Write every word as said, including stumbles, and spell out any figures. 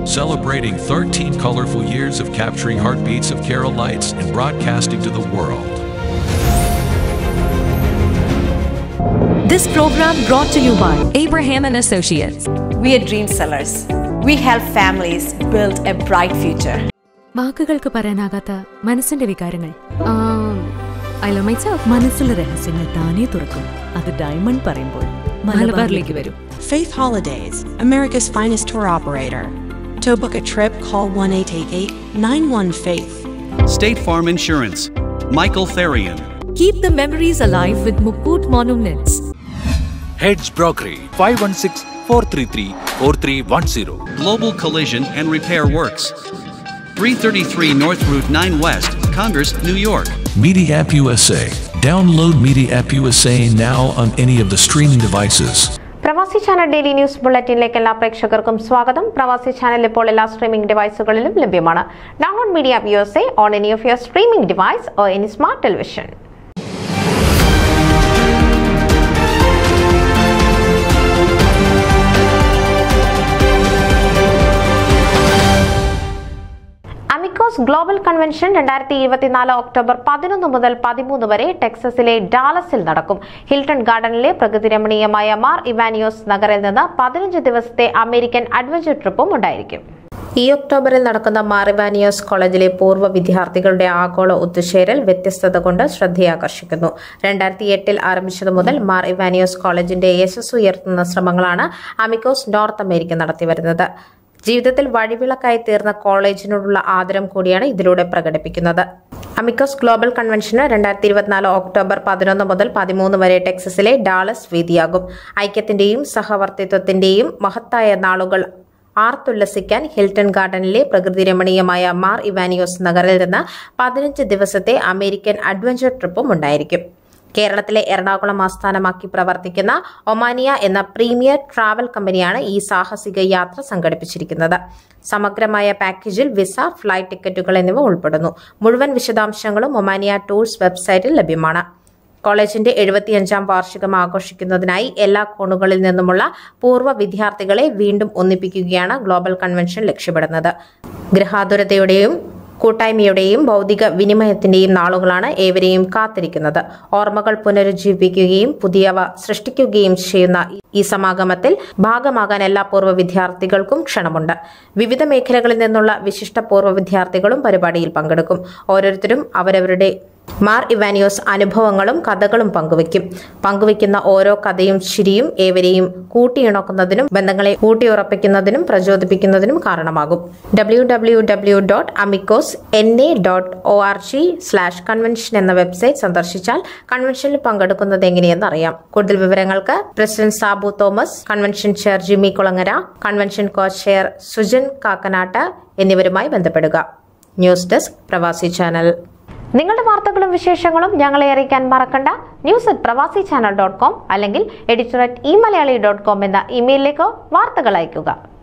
celebrating thirteen colorful years of capturing heartbeats of Kerala lights and broadcasting to the world. This program brought to you by Abraham and Associates. We are dream sellers. We help families build a bright future. വാക്കുകൾക്ക് പറയാനാകാത്ത മനസ്സിന്റെ വികാരങ്ങൾ. I love myself. മനസ്സിലെ രഹസ്യങ്ങൾ താനേ തുറക്കും. അത് diamond പറയുമ്പോൾ മലബാറിലേക്ക് വരും. Faith Holidays, America's finest tour operator. To book a trip, call one eight eight eight nine one faith. State Farm Insurance, Michael Therian. Keep the memories alive with Mukut Monuments. Hedge Brokery, five one six, four three three, four three one zero. Global Collision and Repair Works, three thirty-three North Route nine West, Congress, New York. MediaApp U S A. Download MediaApp U S A now on any of the streaming devices. Pravasi channel daily news ബുള്ളറ്റിനിലേക്ക് എല്ലാ പ്രേക്ഷകർക്കും സ്വാഗതം. പ്രവാസി channel ഇപ്പോൾ എല്ലാ streaming ഡിവൈസുകളിലും ലഭ്യമാണ്. Download MediaApp U S A on any of your streaming device or any smart television. Amicos global convention രണ്ടായിരത്തി ഇരുപത്തിനാല് ഒക്ടോബർ പതിനൊന്ന് മുതൽ പതിമൂന്ന് വരെ ടെക്സസിലെ ഡാലസിൽ നടക്കും. ഹിൽട്ടൺ ഗാർഡനിലെ പ്രകൃതി രമണീയമായ മാർ ഇവാനിയോസ് നഗറിൽ നിന്ന് പതിനഞ്ച് ദിവസത്തെ അമേരിക്കൻ അഡ്വഞ്ചർ ട്രിപ്പും ഉണ്ടായിരിക്കും. ഈ ഒക്ടോബറിൽ നടക്കുന്ന മാർ ഇവാനിയോസ് കോളേജിലെ പൂർവ്വ വിദ്യാർത്ഥികളുടെ ആഗോള ഒത്തുചേരൽ വ്യത്യസ്തത കൊണ്ട് ശ്രദ്ധയാകർഷിക്കുന്നു. രണ്ടായിരത്തി എട്ടിൽ ആരംഭിച്ചതു മുതൽ മാർ ഇവാനിയോസ് കോളേജിന്റെ യശസ് ഉയർത്തുന്ന ശ്രമങ്ങളാണ് അമിക്കോസ് നോർത്ത് അമേരിക്ക നടത്തിവരുന്നത്. ജീവിതത്തിൽ വഴിവിളക്കായി തീർന്ന കോളേജിനോടുള്ള ആദരം കൂടിയാണ് ഇതിലൂടെ പ്രകടിപ്പിക്കുന്നത്. അമിക്കോസ് ഗ്ലോബൽ കൺവെൻഷന് രണ്ടായിരത്തി ഇരുപത്തിനാല് ഒക്ടോബർ പതിനൊന്ന് മുതൽ പതിമൂന്ന് വരെ ടെക്സസിലെ ഡാലസ് വേദിയാകും. ഐക്യത്തിന്റെയും സഹവർത്തിത്വത്തിന്റെയും മഹത്തായ നാളുകൾ ആർത്തുല്ലസിക്കാൻ ഹിൽട്ടൺ ഗാർഡനിലെ പ്രകൃതി രമണീയമായ മാർ ഇവാനിയോസ് നഗറിൽ നിന്ന് പതിനഞ്ച് ദിവസത്തെ അമേരിക്കൻ അഡ്വഞ്ചർ ട്രിപ്പും ഉണ്ടായിരിക്കും. കേരളത്തിലെ എറണാകുളം ആസ്ഥാനമാക്കി പ്രവർത്തിക്കുന്ന ഒമാനിയ എന്ന പ്രീമിയർ ട്രാവൽ കമ്പനിയാണ് ഈ സാഹസിക യാത്ര സംഘടിപ്പിച്ചിരിക്കുന്നത്. സമഗ്രമായ പാക്കേജിൽ വിസ, ഫ്ലൈറ്റ് ടിക്കറ്റുകൾ എന്നിവ ഉൾപ്പെടുന്നു. മുഴുവൻ വിശദാംശങ്ങളും ഒമാനിയ ടൂർസ് വെബ്സൈറ്റിൽ ലഭ്യമാണ്. കോളേജിന്റെ എഴുപത്തിയഞ്ചാം വാർഷികം ആഘോഷിക്കുന്നതിനായി എല്ലാ കോണുകളിൽ നിന്നുമുള്ള പൂർവ്വ വിദ്യാർത്ഥികളെ വീണ്ടും ഒന്നിപ്പിക്കുകയാണ് ഗ്ലോബൽ കൺവെൻഷൻ ലക്ഷ്യമിടുന്നത്. ഗൃഹാതുരതയുടെയും കൂട്ടായ്മയുടെയും ഭൗതിക വിനിമയത്തിന്റെയും നാളുകളാണ് ഏവരെയും കാത്തിരിക്കുന്നത്. ഓർമ്മകൾ പുനരുജ്ജീവിപ്പിക്കുകയും പുതിയവ സൃഷ്ടിക്കുകയും ചെയ്യുന്ന ഈ സമാഗമത്തിൽ ഭാഗമാകാൻ എല്ലാ പൂർവ്വ വിദ്യാർത്ഥികൾക്കും ക്ഷണമുണ്ട്. വിവിധ മേഖലകളിൽ നിന്നുള്ള വിശിഷ്ട പൂർവ്വ വിദ്യാർത്ഥികളും പരിപാടിയിൽ പങ്കെടുക്കും. ഓരോരുത്തരും അവരവരുടെ മാർ ഇവാനിയോസ് അനുഭവങ്ങളും കഥകളും പങ്കുവയ്ക്കും. പങ്കുവയ്ക്കുന്ന ഓരോ കഥയും ചിരിയും ഏവരെയും കൂട്ടിയിണക്കുന്നതിനും ബന്ധങ്ങളെ ഊട്ടിയുറപ്പിക്കുന്നതിനും പ്രചോദിപ്പിക്കുന്നതിനും കാരണമാകും. W W W dot Amicos N A dot O R G slash convention എന്ന വെബ്സൈറ്റ് സന്ദർശിച്ചാൽ കൺവെൻഷനിൽ പങ്കെടുക്കുന്നത് എങ്ങനെയെന്ന് അറിയാം. കൂടുതൽ വിവരങ്ങൾക്ക് president Sabu Thomas, convention chair Jimmy Kulangara, convention co chair Sujan Kakkanatt എന്നിവരുമായി ബന്ധപ്പെടുക. News desk Pravasi channel. നിങ്ങളുടെ വാർത്തകളും വിശേഷങ്ങളും ഞങ്ങളെ അറിയിക്കാൻ മറക്കണ്ട. News at Pravasi channel dot com അല്ലെങ്കിൽ editor at E Malayali dot com എന്ന ഇമെയിലിലേക്ക് വാർത്തകൾ അയയ്ക്കുക.